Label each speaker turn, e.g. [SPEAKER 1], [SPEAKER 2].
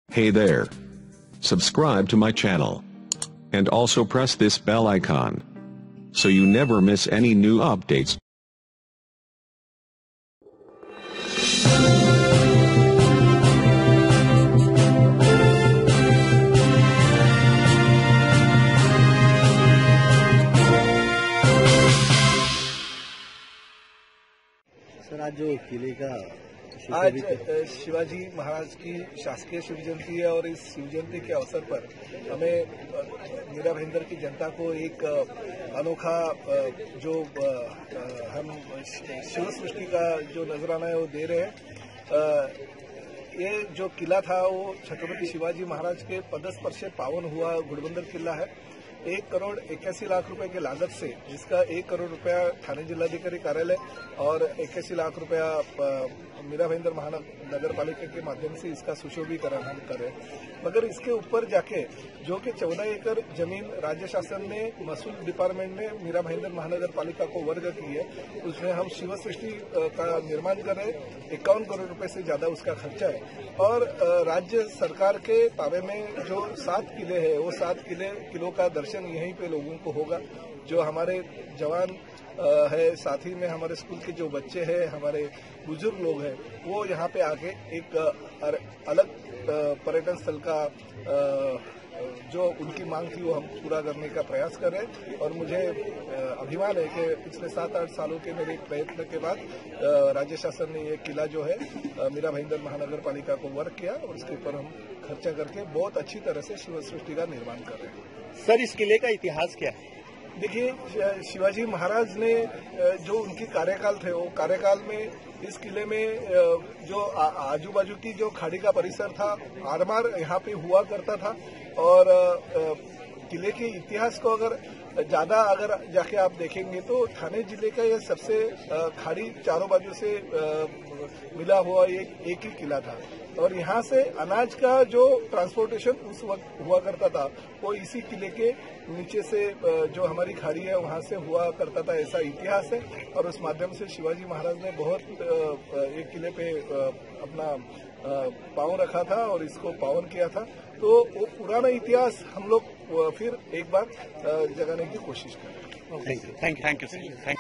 [SPEAKER 1] Hey there. Subscribe to my channel. And also press this bell icon, so you never miss any new updates.
[SPEAKER 2] Sir, आज जो किले का
[SPEAKER 3] आज शिवाजी महाराज की शासकीय शिव जयंती है और इस शिव जयंती के अवसर पर हमें मीरा भाईंदर की जनता को एक अनोखा जो हम शिव सृष्टि का जो नजराना है वो दे रहे हैं। ये जो किला था वो छत्रपति शिवाजी महाराज के पदस्पर्श से पावन हुआ घुड़बंदर किला है। 1,81,00,000 रुपए की लागत से, जिसका 1 करोड़ रुपया थाने जिलाधिकारी कार्यालय और 81 लाख रुपया मीरा भाईंदर महानगर पालिका के माध्यम से इसका सुशोभीकरण हम करें। मगर इसके ऊपर जाके जो कि 14 एकड़ जमीन राज्य शासन ने महसूल डिपार्टमेंट ने मीरा भाईंदर महानगर पालिका को वर्ग की है, उसमें हम शिव सृष्टि का निर्माण कर रहे हैं। 51 करोड़ रुपए से ज्यादा उसका खर्चा है और राज्य सरकार के ताबे में जो 7 किले है वो 7 किलों का दर्शन यहीं पे लोगों को होगा। जो हमारे जवान है, साथ ही में हमारे स्कूल के जो बच्चे हैं, हमारे बुजुर्ग लोग हैं, वो यहाँ पे आके एक अलग पर्यटन स्थल का जो उनकी मांग थी वो हम पूरा करने का प्रयास कर रहे हैं। और मुझे अभिमान है कि पिछले 7-8 सालों के मेरे प्रयत्न के बाद राज्य शासन ने ये किला जो है मीरा भाईंदर महानगर पालिका को वर्क किया और उसके ऊपर हम खर्चा करके बहुत अच्छी तरह से शिव सृष्टि का निर्माण कर रहे हैं।
[SPEAKER 2] सर, इस किले का इतिहास क्या है?
[SPEAKER 3] देखिए, शिवाजी महाराज ने जो उनकी कार्यकाल थे वो कार्यकाल में इस किले में जो आजू बाजू की जो खाड़ी का परिसर था, आरमार यहाँ पे हुआ करता था। और किले के इतिहास को अगर जाके आप देखेंगे तो ठाणे जिले का ये सबसे खाड़ी चारों बाजू से मिला हुआ एक ही किला था। और यहाँ से अनाज का जो ट्रांसपोर्टेशन उस वक्त हुआ करता था वो इसी किले के नीचे से जो हमारी खाड़ी है वहां से हुआ करता था, ऐसा इतिहास है। और उस माध्यम से शिवाजी महाराज ने बहुत एक किले पे अपना पाँव रखा था और इसको पावन किया था। तो वो पुराना इतिहास हम लोग फिर एक बार जगाने की कोशिश करें।
[SPEAKER 2] Thank you sir.